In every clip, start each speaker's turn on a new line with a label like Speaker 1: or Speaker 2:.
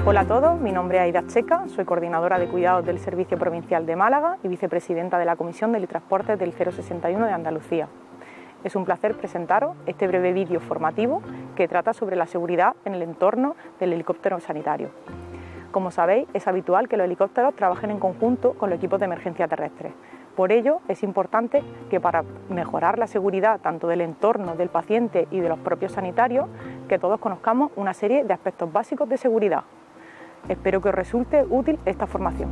Speaker 1: Hola a todos, mi nombre es Aida Checa, soy coordinadora de cuidados del Servicio Provincial de Málaga y vicepresidenta de la Comisión de Teletransportes del 061 de Andalucía. Es un placer presentaros este breve vídeo formativo que trata sobre la seguridad en el entorno del helicóptero sanitario. Como sabéis, es habitual que los helicópteros trabajen en conjunto con los equipos de emergencia terrestre. Por ello, es importante que para mejorar la seguridad tanto del entorno, del paciente y de los propios sanitarios, que todos conozcamos una serie de aspectos básicos de seguridad. Espero que os resulte útil esta formación.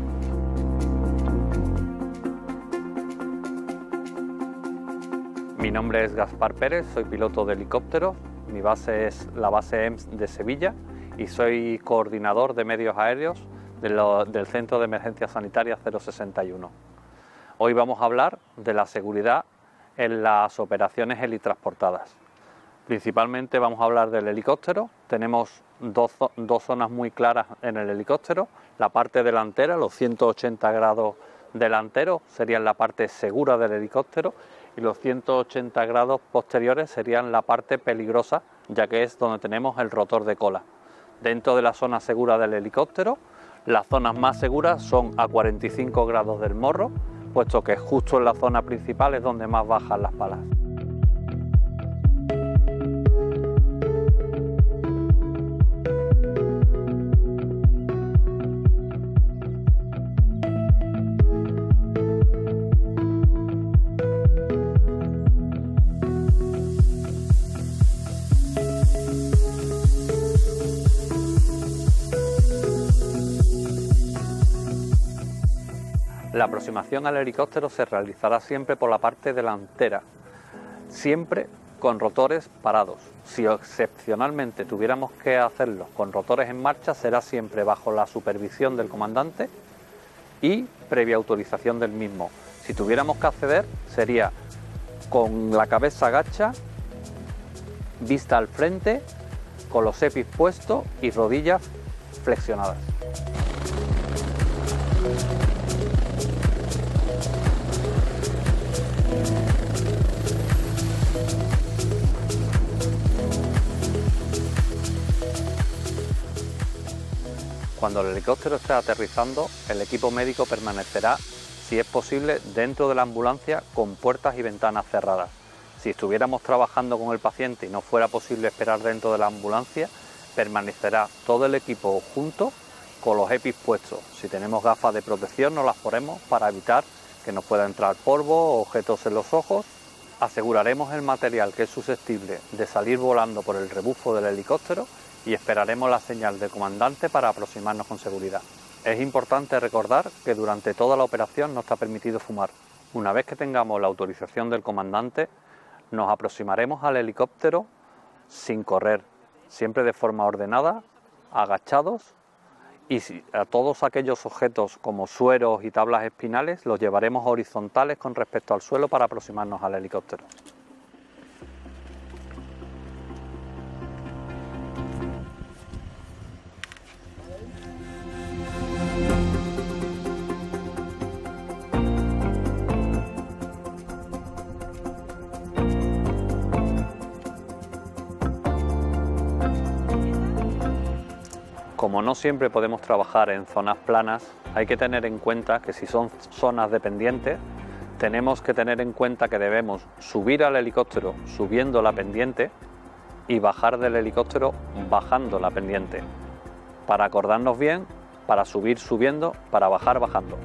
Speaker 2: Mi nombre es Gaspar Pérez, soy piloto de helicóptero, mi base es la base EMS de Sevilla y soy coordinador de medios aéreos del Centro de Emergencia Sanitaria 061. Hoy vamos a hablar de la seguridad en las operaciones helitransportadas. Principalmente vamos a hablar del helicóptero. Tenemos dos zonas muy claras en el helicóptero. La parte delantera, los 180 grados delanteros, serían la parte segura del helicóptero, y los 180 grados posteriores serían la parte peligrosa, ya que es donde tenemos el rotor de cola. Dentro de la zona segura del helicóptero, las zonas más seguras son a 45 grados del morro, puesto que justo en la zona principal es donde más bajan las palas. La aproximación al helicóptero se realizará siempre por la parte delantera, siempre con rotores parados. Si excepcionalmente tuviéramos que hacerlo con rotores en marcha, será siempre bajo la supervisión del comandante y previa autorización del mismo. Si tuviéramos que acceder, sería con la cabeza gacha, vista al frente, con los EPIs puestos y rodillas flexionadas. Cuando el helicóptero esté aterrizando, el equipo médico permanecerá, si es posible, dentro de la ambulancia con puertas y ventanas cerradas. Si estuviéramos trabajando con el paciente y no fuera posible esperar dentro de la ambulancia, permanecerá todo el equipo junto con los EPIs puestos. Si tenemos gafas de protección, nos las ponemos para evitar que nos pueda entrar polvo o objetos en los ojos. Aseguraremos el material que es susceptible de salir volando por el rebufo del helicóptero y esperaremos la señal del comandante para aproximarnos con seguridad. Es importante recordar que durante toda la operación no está permitido fumar. Una vez que tengamos la autorización del comandante, nos aproximaremos al helicóptero sin correr, siempre de forma ordenada, agachados, y a todos aquellos objetos como sueros y tablas espinales los llevaremos horizontales con respecto al suelo para aproximarnos al helicóptero. Como no siempre podemos trabajar en zonas planas, hay que tener en cuenta que si son zonas de pendiente, tenemos que tener en cuenta que debemos subir al helicóptero subiendo la pendiente y bajar del helicóptero bajando la pendiente. Para acordarnos bien, para subir subiendo, para bajar bajando.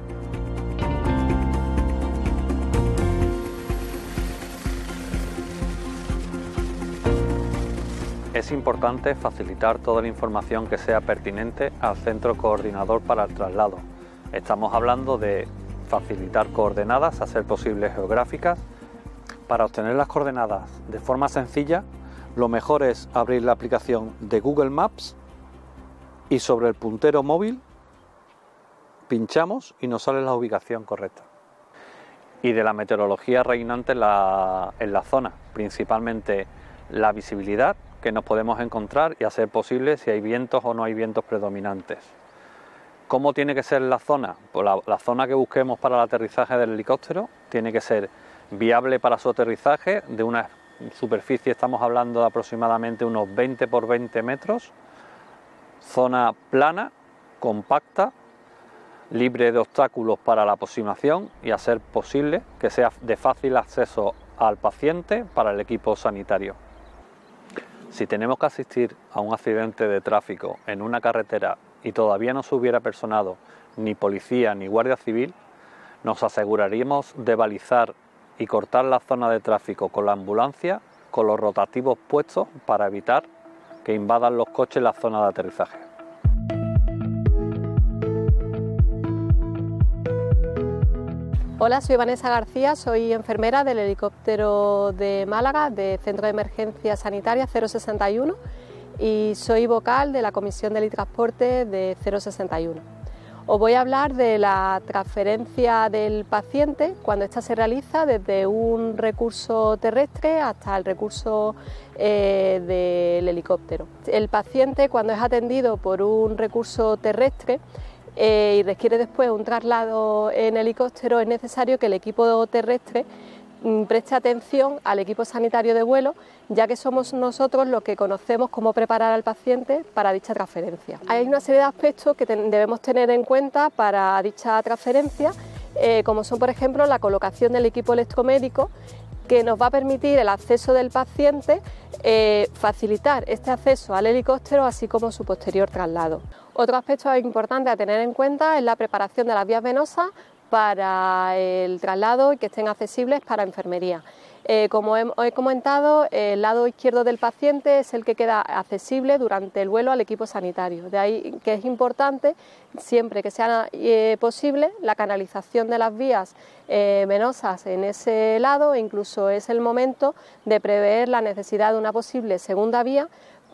Speaker 2: Es importante facilitar toda la información que sea pertinente al centro coordinador para el traslado. Estamos hablando de facilitar coordenadas, a ser posible geográficas. Para obtener las coordenadas de forma sencilla, lo mejor es abrir la aplicación de Google Maps y sobre el puntero móvil pinchamos y nos sale la ubicación correcta. Y de la meteorología reinante en la zona, principalmente la visibilidad que nos podemos encontrar y a ser posible si hay vientos o no hay vientos predominantes. ¿Cómo tiene que ser la zona? Pues la zona que busquemos para el aterrizaje del helicóptero tiene que ser viable para su aterrizaje, de una superficie estamos hablando de aproximadamente unos 20 por 20 metros, zona plana compacta, libre de obstáculos para la aproximación y, a ser posible, que sea de fácil acceso al paciente para el equipo sanitario. Si tenemos que asistir a un accidente de tráfico en una carretera y todavía no se hubiera personado ni policía ni guardia civil, nos aseguraríamos de balizar y cortar la zona de tráfico con la ambulancia con los rotativos puestos para evitar que invadan los coches la zona de aterrizaje.
Speaker 3: Hola, soy Vanessa García, soy enfermera del helicóptero de Málaga, de Centro de Emergencia Sanitaria 061, y soy vocal de la Comisión del Transporte de 061. Os voy a hablar de la transferencia del paciente cuando ésta se realiza desde un recurso terrestre hasta el recurso del helicóptero. El paciente, cuando es atendido por un recurso terrestre y requiere después un traslado en helicóptero, es necesario que el equipo terrestre preste atención al equipo sanitario de vuelo, ya que somos nosotros los que conocemos cómo preparar al paciente para dicha transferencia. Hay una serie de aspectos que debemos tener en cuenta para dicha transferencia, como son, por ejemplo, la colocación del equipo electromédico, que nos va a permitir el acceso del paciente, facilitar este acceso al helicóptero, así como su posterior traslado. Otro aspecto importante a tener en cuenta es la preparación de las vías venosas para el traslado y que estén accesibles para enfermería. Como he comentado, el lado izquierdo del paciente es el que queda accesible durante el vuelo al equipo sanitario. De ahí que es importante, siempre que sea posible, la canalización de las vías venosas en ese lado, e incluso es el momento de prever la necesidad de una posible segunda vía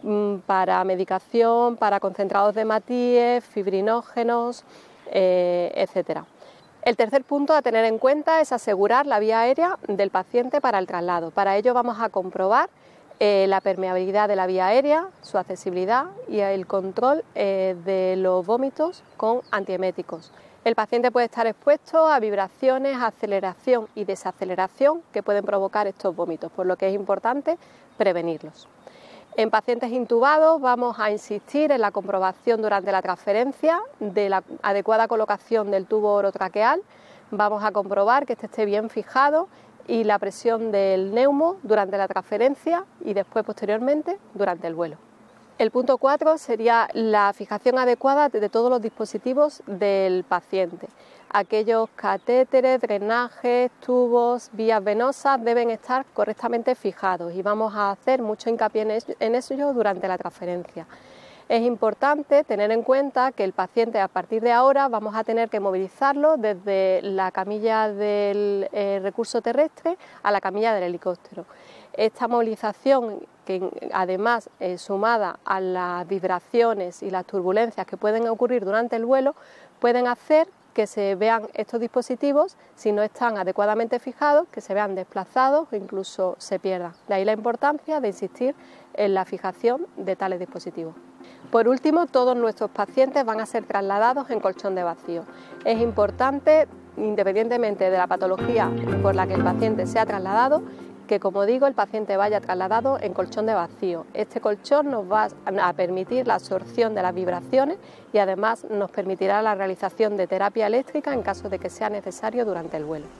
Speaker 3: para medicación, para concentrados de hematíes, fibrinógenos, etcétera. El tercer punto a tener en cuenta es asegurar la vía aérea del paciente para el traslado. Para ello vamos a comprobar la permeabilidad de la vía aérea, su accesibilidad y el control de los vómitos con antieméticos. El paciente puede estar expuesto a vibraciones, aceleración y desaceleración que pueden provocar estos vómitos, por lo que es importante prevenirlos. En pacientes intubados vamos a insistir en la comprobación durante la transferencia de la adecuada colocación del tubo orotraqueal. Vamos a comprobar que este esté bien fijado y la presión del neumo durante la transferencia y después posteriormente durante el vuelo. El punto 4 sería la fijación adecuada de todos los dispositivos del paciente. Aquellos catéteres, drenajes, tubos, vías venosas deben estar correctamente fijados y vamos a hacer mucho hincapié en eso durante la transferencia. Es importante tener en cuenta que el paciente, a partir de ahora, vamos a tener que movilizarlo desde la camilla del recurso terrestre a la camilla del helicóptero. Esta movilización, que además sumada a las vibraciones y las turbulencias que pueden ocurrir durante el vuelo, pueden hacer que se vean estos dispositivos, si no están adecuadamente fijados, que se vean desplazados o incluso se pierdan. De ahí la importancia de insistir en la fijación de tales dispositivos. Por último, todos nuestros pacientes van a ser trasladados en colchón de vacío. Es importante, independientemente de la patología por la que el paciente sea trasladado, que, como digo, el paciente vaya trasladado en colchón de vacío. Este colchón nos va a permitir la absorción de las vibraciones y además nos permitirá la realización de terapia eléctrica en caso de que sea necesario durante el vuelo.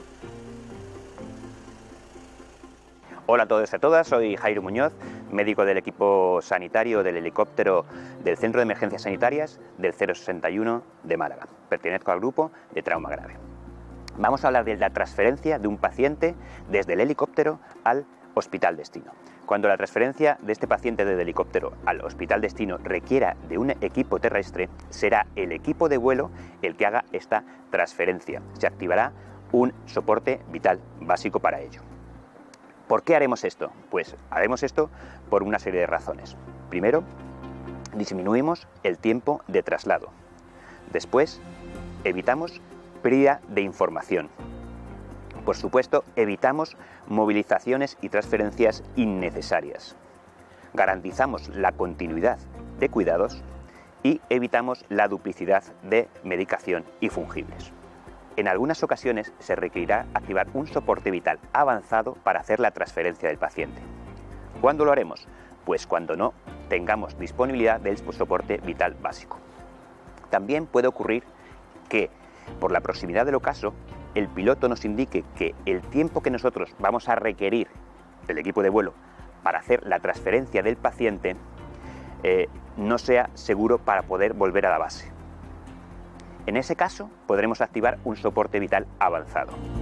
Speaker 4: Hola a todos y a todas, soy Jairo Muñoz, médico del equipo sanitario del helicóptero del Centro de Emergencias Sanitarias del 061 de Málaga. Pertenezco al grupo de trauma grave. Vamos a hablar de la transferencia de un paciente desde el helicóptero al hospital destino. Cuando la transferencia de este paciente desde el helicóptero al hospital destino requiera de un equipo terrestre, será el equipo de vuelo el que haga esta transferencia. Se activará un soporte vital básico para ello. ¿Por qué haremos esto? Pues haremos esto por una serie de razones. Primero, disminuimos el tiempo de traslado. Después, evitamos pérdida de información. Por supuesto, evitamos movilizaciones y transferencias innecesarias. Garantizamos la continuidad de cuidados y evitamos la duplicidad de medicación y fungibles. En algunas ocasiones se requerirá activar un soporte vital avanzado para hacer la transferencia del paciente. ¿Cuándo lo haremos? Pues cuando no tengamos disponibilidad del soporte vital básico. también puede ocurrir que, por la proximidad del ocaso, el piloto nos indique que el tiempo que nosotros vamos a requerir del equipo de vuelo para hacer la transferencia del paciente no sea seguro para poder volver a la base. En ese caso, podremos activar un soporte vital avanzado.